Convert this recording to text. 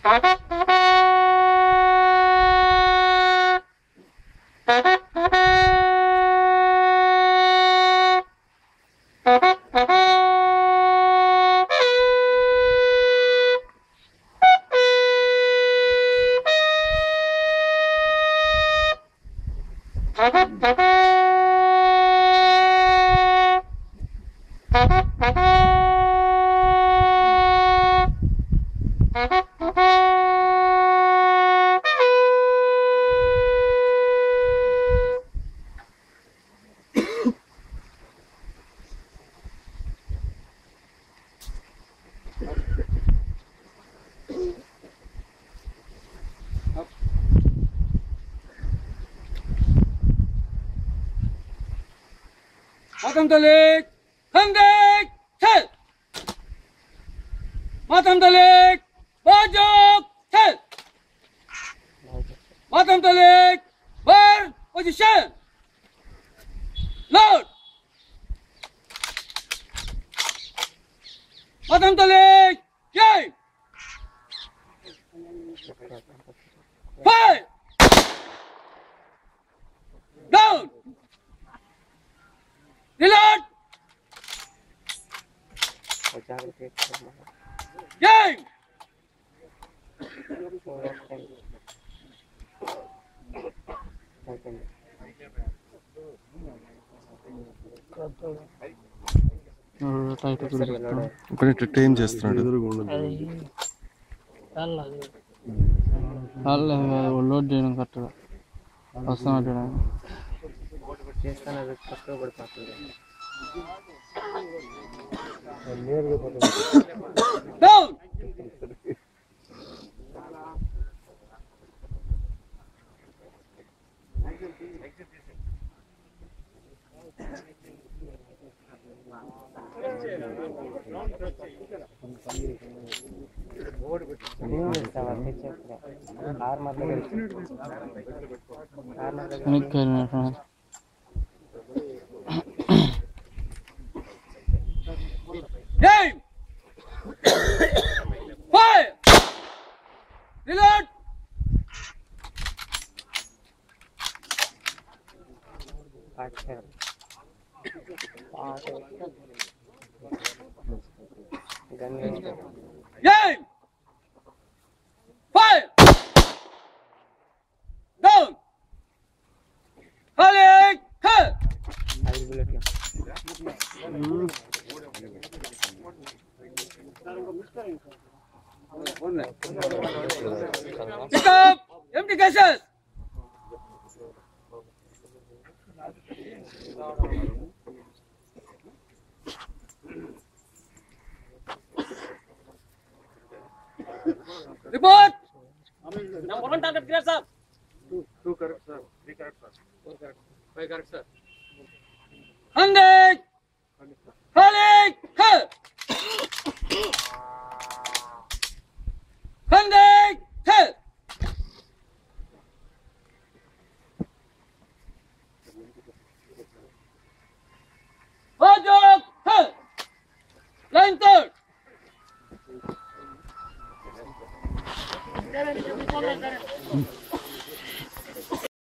마탐 달릭 한객 셋 마탐 달릭 마적 셋 마탐 달릭 발 포지션 로드 마탐 달릭 게임 파이 다운 Reload! Game! ఒకటి train చేస్తున్నాడు load చేయడం కరెక్ట్గా వస్తున్నట్టు Down! Game! Fire! Reload! Game! Fire! Down! Alex! Cut! Pick up! Empty cases! Report! Number 1 target clear, sir. Two correct, sir. 3 correct, sir. 4 correct, 5 correct, sir. 100! Alex! Cut! 100! Cut! Major! Cut! Line third! Sir.